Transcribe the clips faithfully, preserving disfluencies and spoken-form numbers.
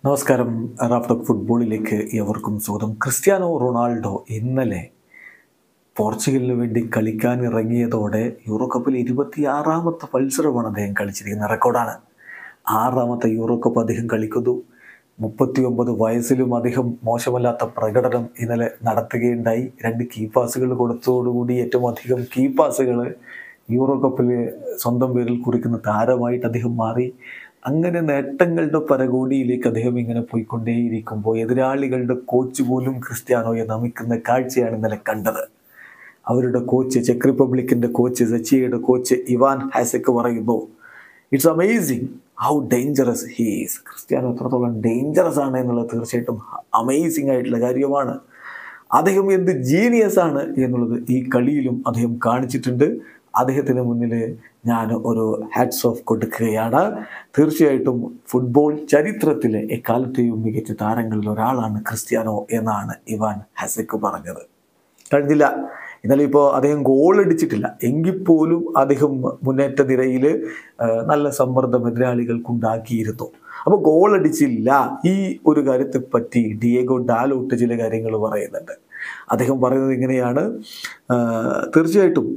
നമസ്കാരം. Raf talk ഫുട്ബോളിലേക്ക് ഏവർക്കും സ്വാഗതം. ക്രിസ്ത്യാനോ റൊണാൾഡോ ഇന്നലെ പോർച്ചുഗലിന് വേണ്ടി കളിക്കാൻ ഇറങ്ങിയതോടെ യൂറോ കപ്പിൽ ഇരുപത്തിയാറാമത്തെ മത്സരമാണ് അദ്ദേഹം കളിച്ചിരിക്കുന്ന റെക്കോർഡാണ്. ആറാമത്തെ യൂറോ കപ്പ് അദ്ദേഹം കളിക്കുന്നു. മുപ്പത്തി ഒമ്പത് വയസ്സിലും അദ്ദേഹം മോശമല്ലാത്ത പ്രകടനം ഇന്നലെ നടത്തുകയുണ്ടായി. രണ്ട് കീ പാസുകൾ കൊടുത്തതോടുകൂടി ഏറ്റവും അധികം കീ പാസുകൾ യൂറോ കപ്പിൽ സ്വന്തം പേരിൽ കുറിക്കുന്ന താരമായിട്ട് അദ്ദേഹം മാറി. അങ്ങനെ നേട്ടങ്ങളുടെ പരകോടിയിലേക്ക് അദ്ദേഹം ഇങ്ങനെ പോയിക്കൊണ്ടേയിരിക്കുമ്പോൾ എതിരാളികളുടെ കോച്ച് പോലും ക്രിസ്ത്യാനോയെ നമിക്കുന്ന കാഴ്ചയാണ് ഇന്നലെ കണ്ടത്. അവരുടെ കോച്ച്, ചെക്ക് റിപ്പബ്ലിക്കിൻ്റെ കോച്ച്, സച്ചിയുടെ കോച്ച് ഇവാൻ ഹാസെക്ക് പറയുന്നു, it's amazing how dangerous he is. Cristiano എത്രത്തോളം ഡേഞ്ചറസ് ആണ് എന്നുള്ളത് തീർച്ചയായിട്ടും അമേസിങ് ആയിട്ടുള്ള കാര്യമാണ്. അദ്ദേഹം എന്ത് ജീനിയസ് ആണ് എന്നുള്ളത് ഈ കളിയിലും അദ്ദേഹം കാണിച്ചിട്ടുണ്ട്. അദ്ദേഹത്തിന് മുന്നിൽ ഞാൻ ഒരു ഹാറ്റ്സ് ഓഫ് കൊടുക്കുകയാണ്. തീർച്ചയായിട്ടും ഫുട്ബോൾ ചരിത്രത്തിലെ എക്കാലത്തെയും മികച്ച താരങ്ങളിൽ ഒരാളാണ് ക്രിസ്ത്യാനോ എന്നാണ് ഇവാൻ ഹാസെക്ക് പറഞ്ഞത്. കഴിഞ്ഞില്ല, ഇന്നലെ ഇപ്പോൾ അദ്ദേഹം ഗോൾ അടിച്ചിട്ടില്ല എങ്കിൽ പോലും അദ്ദേഹം മുന്നേറ്റ നിരയിൽ നല്ല സമ്മർദ്ദം എതിരാളികൾക്കുണ്ടാക്കിയിരുന്നു. അപ്പോൾ ഗോൾ അടിച്ചില്ല ഈ ഒരു കാര്യത്തെപ്പറ്റി ഡിയേഗോ ഡാലോട്ട് ചില കാര്യങ്ങൾ പറയുന്നുണ്ട്. അദ്ദേഹം പറയുന്നത് ഇങ്ങനെയാണ്, തീർച്ചയായിട്ടും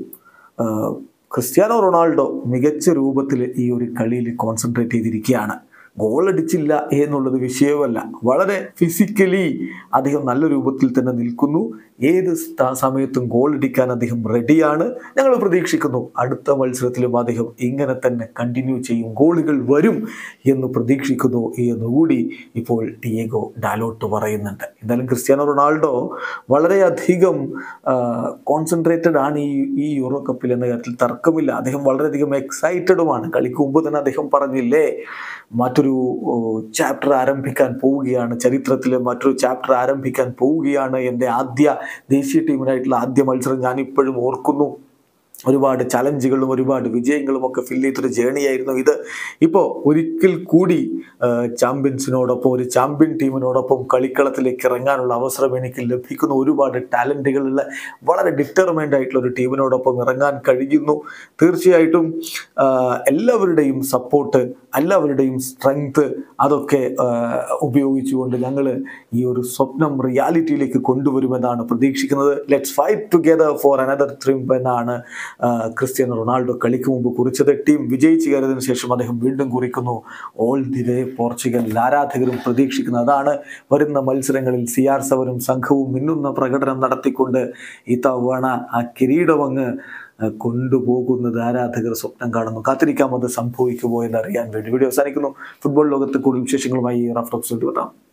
ക്രിസ്ത്യാനോ റൊണാൾഡോ മികച്ച രൂപത്തിൽ ഈ ഒരു കളിയിൽ കോൺസെൻട്രേറ്റ് ചെയ്തിരിക്കുകയാണ്. ഗോൾ അടിച്ചില്ല എന്നുള്ളത് വിഷയമല്ല. വളരെ ഫിസിക്കലി അദ്ദേഹം നല്ല രൂപത്തിൽ തന്നെ നിൽക്കുന്നു. ഏത് സമയത്തും ഗോൾ അടിക്കാൻ അദ്ദേഹം റെഡിയാണ്. ഞങ്ങൾ പ്രതീക്ഷിക്കുന്നു അടുത്ത മത്സരത്തിലും അദ്ദേഹം ഇങ്ങനെ തന്നെ കണ്ടിന്യൂ ചെയ്യും, ഗോളുകൾ വരും എന്ന് പ്രതീക്ഷിക്കുന്നു എന്നുകൂടി ഇപ്പോൾ ഡിയേഗോ ഡാലോട്ട് പറയുന്നുണ്ട്. എന്തായാലും ക്രിസ്ത്യാനോ റൊണാൾഡോ വളരെയധികം കോൺസെൻട്രേറ്റഡ് ആണ് ഈ ഈ യൂറോ കപ്പിൽ എന്ന കാര്യത്തിൽ തർക്കമില്ല. അദ്ദേഹം വളരെയധികം എക്സൈറ്റഡുമാണ്. കളിക്ക് മുമ്പ് തന്നെ അദ്ദേഹം പറഞ്ഞില്ലേ, മറ്റൊരു ചാപ്റ്റർ ആരംഭിക്കാൻ പോവുകയാണ്, ചരിത്രത്തിലെ മറ്റൊരു ചാപ്റ്റർ ആരംഭിക്കാൻ പോവുകയാണ്. എൻ്റെ ആദ്യ ദേശീയ ടീമിനായിട്ടുള്ള ആദ്യ മത്സരം ഞാൻ ഇപ്പോഴും ഓർക്കുന്നു. ഒരുപാട് ചലഞ്ചുകളും ഒരുപാട് വിജയങ്ങളും ഒക്കെ ഫിൽ ചെയ്തൊരു ജേണിയായിരുന്നു ഇത്. ഇപ്പോൾ ഒരിക്കൽ കൂടി ചാമ്പ്യൻസിനോടൊപ്പം, ഒരു ചാമ്പ്യൻ ടീമിനോടൊപ്പം കളിക്കളത്തിലേക്ക് ഇറങ്ങാനുള്ള അവസരം എനിക്ക് ലഭിക്കുന്നു. ഒരുപാട് ടാലൻറ്റുകളുള്ള വളരെ ഡിറ്റർമൈൻഡ് ആയിട്ടുള്ള ഒരു ടീമിനോടൊപ്പം ഇറങ്ങാൻ കഴിയുന്നു. തീർച്ചയായിട്ടും എല്ലാവരുടെയും സപ്പോർട്ട്, എല്ലാവരുടെയും സ്ട്രെങ്ത് അതൊക്കെ ഉപയോഗിച്ചുകൊണ്ട് ഞങ്ങൾ ഈ ഒരു സ്വപ്നം റിയാലിറ്റിയിലേക്ക് കൊണ്ടുവരുമെന്നാണ് പ്രതീക്ഷിക്കുന്നത്. Let's fight together for another triumph എന്നാണ് ക്രിസ്ത്യാനോ റൊണാൾഡോ കളിക്ക് മുമ്പ് കുറിച്ചത്. ടീം വിജയിച്ചു കയറിയതിനു ശേഷം അദ്ദേഹം വീണ്ടും കുറിക്കുന്നു, ഓൾ ദി വേ പോർച്ചുഗൽ. ആരാധകരും പ്രതീക്ഷിക്കുന്നത് അതാണ്. വരുന്ന മത്സരങ്ങളിൽ സി ആർ സെവനും സംഘവും മിന്നുന്ന പ്രകടനം നടത്തിക്കൊണ്ട് ഇത്തവണ ആ കിരീടമങ്ങ് കൊണ്ടുപോകുന്നത് ആരാധകർ സ്വപ്നം കാണുന്നു. കാത്തിരിക്കാം അത് സംഭവിക്കുമോ എന്നറിയാൻ വേണ്ടി. വീഡിയോ അവസാനിക്കുന്നു. ഫുട്ബോൾ ലോകത്ത് കൂടുതൽ വിശേഷങ്ങളുമായി റാഫ് ടോക്സ് കൊണ്ടുവരാം.